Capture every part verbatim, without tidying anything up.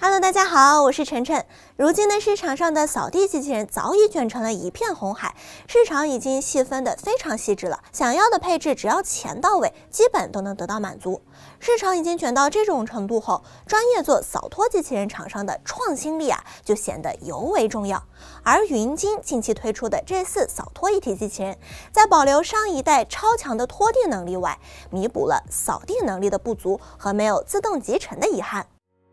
Hello， 大家好，我是晨晨。如今的市场上的扫地机器人早已卷成了一片红海，市场已经细分的非常细致了，想要的配置只要钱到位，基本都能得到满足。市场已经卷到这种程度后，专业做扫拖机器人厂商的创新力啊，就显得尤为重要。而云鲸近期推出的 G 四 扫拖一体机器人，在保留上一代超强的拖地能力外，弥补了扫地能力的不足和没有自动集成的遗憾。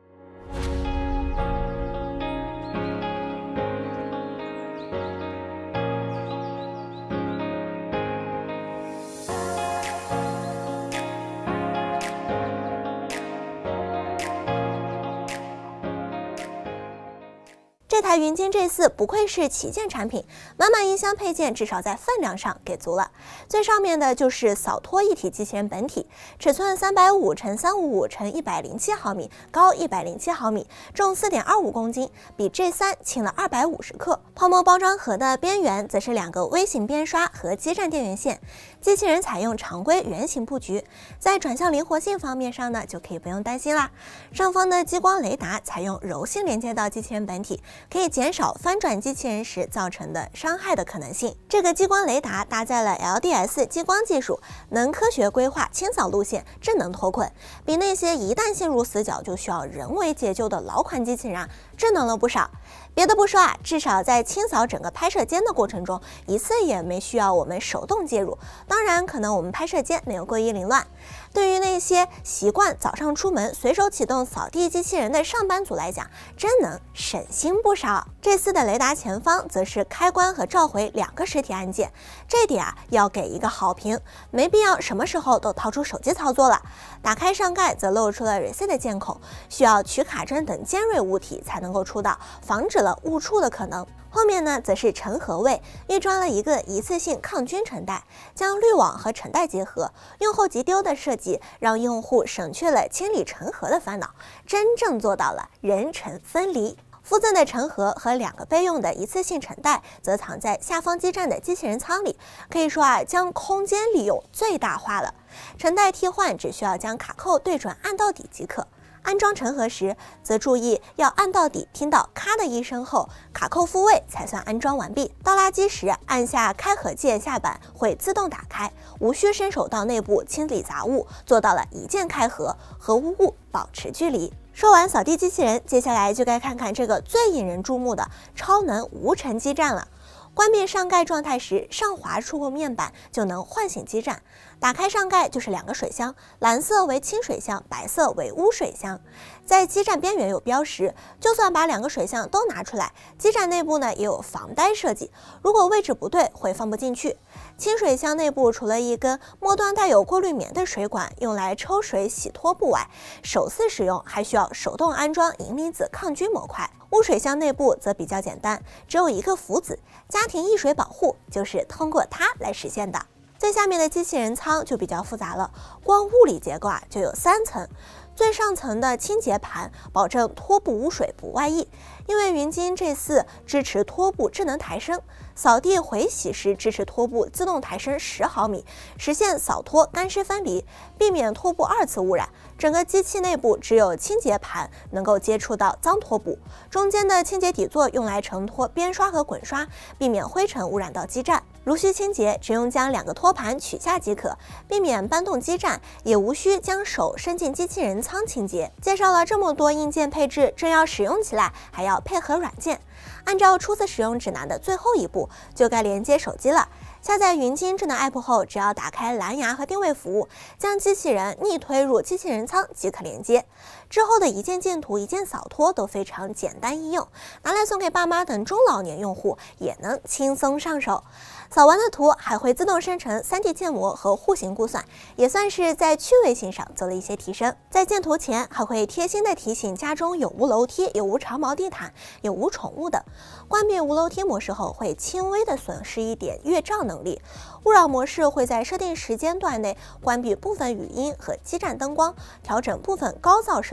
这台云鲸 G 四 不愧是旗舰产品，满满音箱配件至少在分量上给足了。最上面的就是扫拖一体机器人本体，尺寸三百五乘三百五十乘一百零七毫米，高一百零七毫米，重 四点二五公斤，比 G 三 轻了二百五十克。泡沫包装盒的边缘则是两个微型边刷和基站电源线。机器人采用常规圆形布局，在转向灵活性方面上呢，就可以不用担心啦。上方的激光雷达采用柔性连接到机器人本体，可以减少翻转机器人时造成的伤害的可能性。这个激光雷达搭载了 L D S 激光技术，能科学规划清扫路线，智能脱困，比那些一旦陷入死角就需要人为解救的老款机器人啊，智能了不少。别的不说啊，至少在清扫整个拍摄间的过程中，一次也没需要我们手动介入。当然，可能我们拍摄间没有过于凌乱。对于那些习惯早上出门随手启动扫地机器人的上班族来讲，真能省心不少。G 四 的雷达前方则是开关和召回两个实体按键，这点啊要给一个好评，没必要什么时候都掏出手机操作了。打开上盖则露出了 reset 的键口，需要取卡针等尖锐物体才能够出到，防止了误触的可能。后面呢，则是尘盒位，预装了一个一次性抗菌尘袋，将滤网和尘袋结合，用后即丢的设计，让用户省去了清理尘盒的烦恼，真正做到了人尘分离。附赠的尘盒和两个备用的一次性尘袋，则藏在下方基站的机器人舱里，可以说啊，将空间利用最大化了。尘袋替换只需要将卡扣对准按到底即可。安装尘盒时，则注意要按到底，听到咔的一声后，卡扣复位才算安装完毕。倒垃圾时，按下开合键下板会自动打开，无需伸手到内部清理杂物，做到了一键开合，和污物保持距离。说完扫地机器人，接下来就该看看这个最引人注目的超能无尘基站了。关闭上盖状态时，上滑触控面板就能唤醒基站。打开上盖就是两个水箱，蓝色为清水箱，白色为污水箱。在基站边缘有标识，就算把两个水箱都拿出来，基站内部呢也有防呆设计，如果位置不对会放不进去。清水箱内部除了一根末端带有过滤棉的水管用来抽水洗拖布外，首次使用还需要手动安装银离子抗菌模块。污水箱内部则比较简单，只有一个浮子，家庭溢水保护就是通过它来实现的。最下面的机器人舱就比较复杂了，光物理结构啊就有三层。最上层的清洁盘保证拖布污水不外溢，因为云鲸 G 四 支持拖布智能抬升，扫地回洗时支持拖布自动抬升十毫米，实现扫拖干湿分离，避免拖布二次污染。整个机器内部只有清洁盘能够接触到脏拖布，中间的清洁底座用来承托边刷和滚刷，避免灰尘污染到基站。如需清洁，只用将两个托盘取下即可，避免搬动基站，也无需将手伸进机器人舱清洁。介绍了这么多硬件配置，真要使用起来还要配合软件。按照初次使用指南的最后一步，就该连接手机了。下载云鲸智能 App 后，只要打开蓝牙和定位服务，将机器人逆推入机器人舱即可连接。之后的一键建图、一键扫拖都非常简单易用，拿来送给爸妈等中老年用户也能轻松上手。扫完的图还会自动生成 三 D 建模和户型估算，也算是在趣味性上做了一些提升。在建图前还会贴心的提醒家中有无楼梯、有无长毛地毯、有无宠物等。关闭无楼梯模式后，会轻微的损失一点月照能力。勿扰模式会在设定时间段内关闭部分语音和基站灯光，调整部分高噪声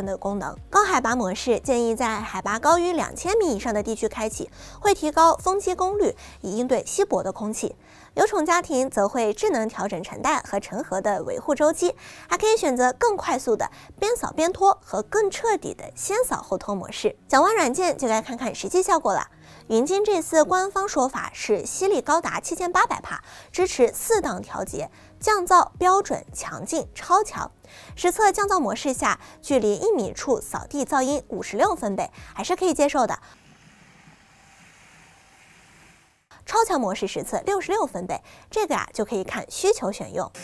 全的功能。高海拔模式建议在海拔高于两千米以上的地区开启，会提高风机功率，以应对稀薄的空气。有宠家庭则会智能调整尘袋和尘盒的维护周期，还可以选择更快速的边扫边拖和更彻底的先扫后拖模式。讲完软件，就该看看实际效果了。云鲸这次官方说法是吸力高达七千八百帕，支持四档调节，降噪标准、强劲、超强。实测降噪模式下，距离一米处扫地噪音五十六分贝，还是可以接受的。超强模式实测六十六分贝，这个呀、啊、就可以看需求选用。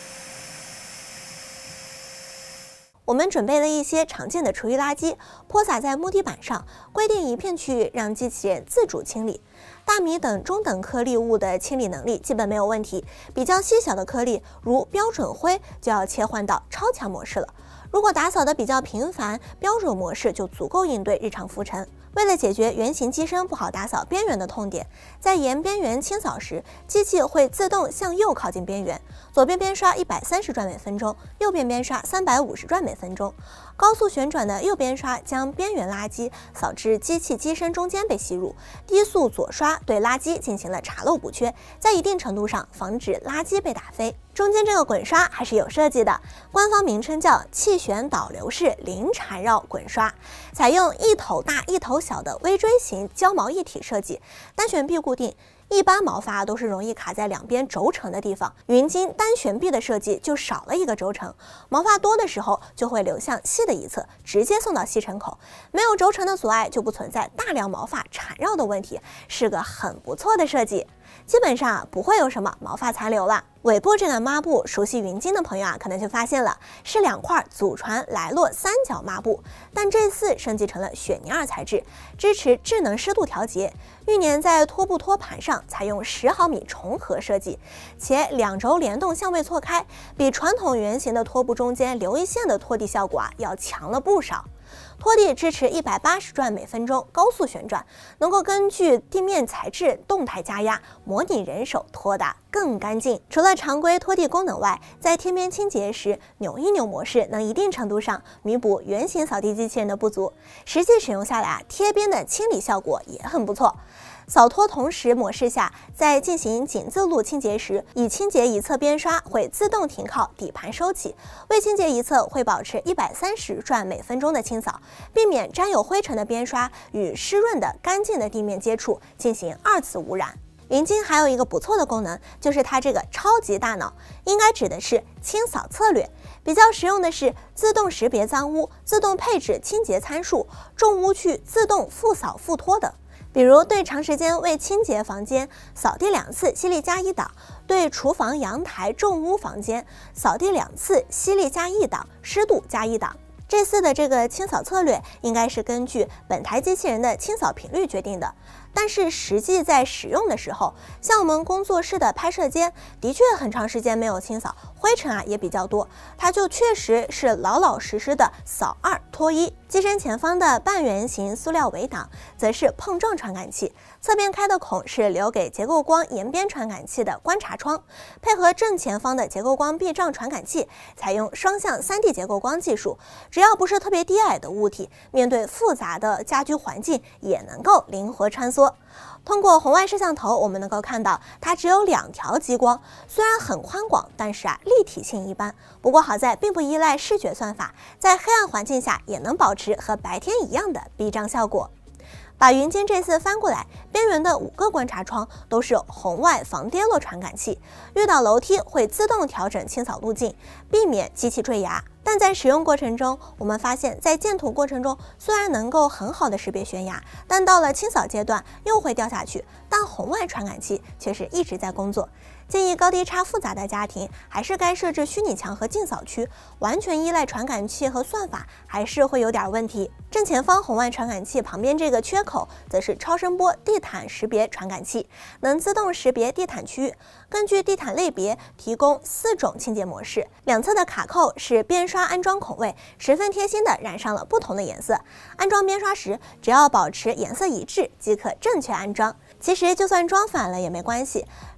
我们准备了一些常见的厨余垃圾，泼洒在木地板上，规定一片区域让机器人自主清理。大米等中等颗粒物的清理能力基本没有问题，比较细小的颗粒如标准灰就要切换到超强模式了。如果打扫的比较频繁，标准模式就足够应对日常浮尘。为了解决圆形机身不好打扫边缘的痛点，在沿边缘清扫时，机器会自动向右靠近边缘，左边边刷一百三十转每分钟，右边边刷三百五十转每分钟。高速旋转的右边刷将边缘垃圾扫至机器机身中间被吸入，低速左刷对垃圾进行了查漏补缺，在一定程度上防止垃圾被打飞。中间这个滚刷还是有设计的，官方名称叫气旋导流式零缠绕滚刷，采用一头大一头小的微锥形胶毛一体设计，单旋臂固定。一般毛发都是容易卡在两边轴承的地方，云鲸单旋臂的设计就少了一个轴承，毛发多的时候就会流向细的一侧，直接送到吸尘口。没有轴承的阻碍，就不存在大量毛发缠绕的问题，是个很不错的设计。基本上不会有什么毛发残留了。尾部这个抹布，熟悉云鲸的朋友啊，可能就发现了，是两块祖传莱洛三角抹布，但这次升级成了雪尼尔材质，支持智能湿度调节，预粘在拖布托盘上，采用十毫米重合设计，且两轴联动相位错开，比传统圆形的拖布中间留一线的拖地效果啊要强了不少。拖地支持一百八十转每分钟高速旋转，能够根据地面材质动态加压，模拟人手拖得更干净。除了常规拖地功能外，在天边清洁时，扭一扭模式能一定程度上弥补圆形扫地机器人的不足。实际使用下来啊，贴边的清理效果也很不错。扫拖同时模式下，在进行井字路清洁时，已清洁一侧边刷会自动停靠底盘收起，未清洁一侧会保持一百三十转每分钟的清扫，避免沾有灰尘的边刷与湿润的干净的地面接触，进行二次污染。云鲸还有一个不错的功能，就是它这个超级大脑，应该指的是清扫策略。比较实用的是自动识别脏污、自动配置清洁参数、重污区自动复扫复拖等。比如对长时间未清洁房间，扫地两次吸力加一档；对厨房、阳台重污房间，扫地两次吸力加一档，湿度加一档。这次的这个清扫策略应该是根据本台机器人的清扫频率决定的，但是实际在使用的时候，像我们工作室的拍摄间的确很长时间没有清扫，灰尘啊也比较多，它就确实是老老实实的扫二拖一。机身前方的半圆形塑料围挡则是碰撞传感器，侧边开的孔是留给结构光沿边传感器的观察窗，配合正前方的结构光避障传感器，采用双向 三 D 结构光技术，只要不是特别低矮的物体，面对复杂的家居环境也能够灵活穿梭。通过红外摄像头，我们能够看到它只有两条激光，虽然很宽广，但是啊立体性一般。不过好在并不依赖视觉算法，在黑暗环境下也能保持和白天一样的避障效果。把云鲸这次翻过来，边缘的五个观察窗都是红外防跌落传感器，遇到楼梯会自动调整清扫路径，避免机器坠崖。但在使用过程中，我们发现，在建图过程中虽然能够很好的识别悬崖，但到了清扫阶段又会掉下去，但红外传感器却是一直在工作。建议高低差复杂的家庭还是该设置虚拟墙和净扫区，完全依赖传感器和算法还是会有点问题。正前方红外传感器旁边这个缺口则是超声波地毯识别传感器，能自动识别地毯区域，根据地毯类别提供四种清洁模式。两侧的卡扣是边刷安装孔位，十分贴心的染上了不同的颜色。安装边刷时，只要保持颜色一致即可正确安装。其实就算装反了也没关系，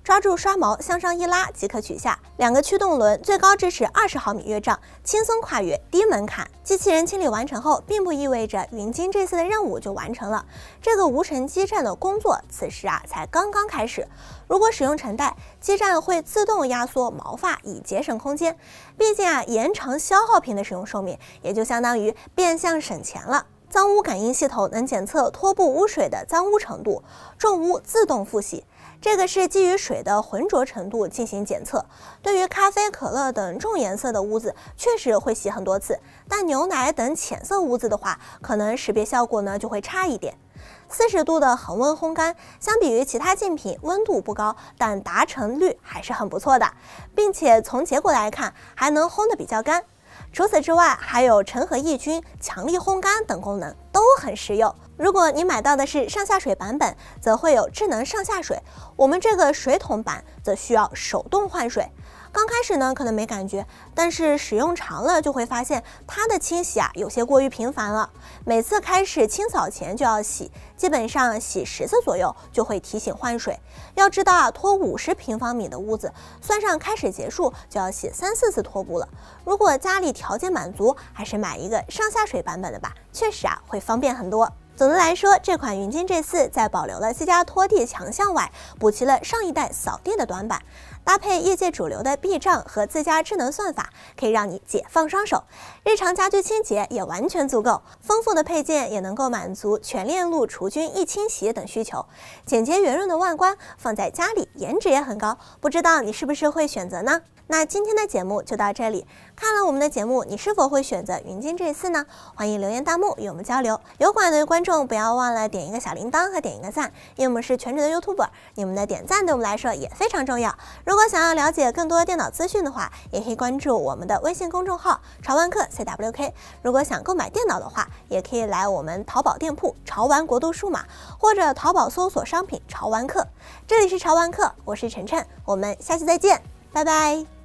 抓住刷毛向上一拉即可取下。两个驱动轮最高支持二十毫米约杖，轻松跨越低门槛。机器人清理完成后，并不意味着云鲸 G 四 的任务就完成了。这个无尘基站的工作此时啊才刚刚开始。如果使用尘袋，基站会自动压缩毛发以节省空间。毕竟啊，延长消耗品的使用寿命，也就相当于变相省钱了。脏污感应系统能检测拖布污水的脏污程度，重污自动复洗。这个是基于水的浑浊程度进行检测。对于咖啡、可乐等重颜色的污渍，确实会洗很多次，但牛奶等浅色污渍的话，可能识别效果呢就会差一点。四十度的恒温烘干，相比于其他竞品温度不高，但达成率还是很不错的，并且从结果来看，还能烘得比较干。除此之外，还有尘和抑菌、强力烘干等功能都很实用。如果你买到的是上下水版本，则会有智能上下水，我们这个水桶版则需要手动换水。刚开始呢可能没感觉，但是使用长了就会发现它的清洗啊有些过于频繁了，每次开始清扫前就要洗，基本上洗十次左右就会提醒换水。要知道啊，拖五十平方米的屋子，算上开始结束就要洗三四次拖布了。如果家里条件满足，还是买一个上下水版本的吧，确实啊会方便很多。总的来说，这款云鲸 G 四 在保留了自家拖地强项外，补齐了上一代扫地的短板，搭配业界主流的避障和自家智能算法，可以让你解放双手。日常家居清洁也完全足够，丰富的配件也能够满足全链路除菌、易清洗等需求。简洁圆润的外观放在家里，颜值也很高，不知道你是不是会选择呢？那今天的节目就到这里，看了我们的节目，你是否会选择云鲸 G 四 呢？欢迎留言弹幕与我们交流。有管的观众不要忘了点一个小铃铛和点一个赞，因为我们是全职的 YouTuber， 你们的点赞对我们来说也非常重要。如果想要了解更多电脑资讯的话，也可以关注我们的微信公众号潮玩客 C W K。如果想购买电脑的话，也可以来我们淘宝店铺潮玩国度数码，或者淘宝搜索商品潮玩客。这里是潮玩客，我是晨晨，我们下期再见，拜拜。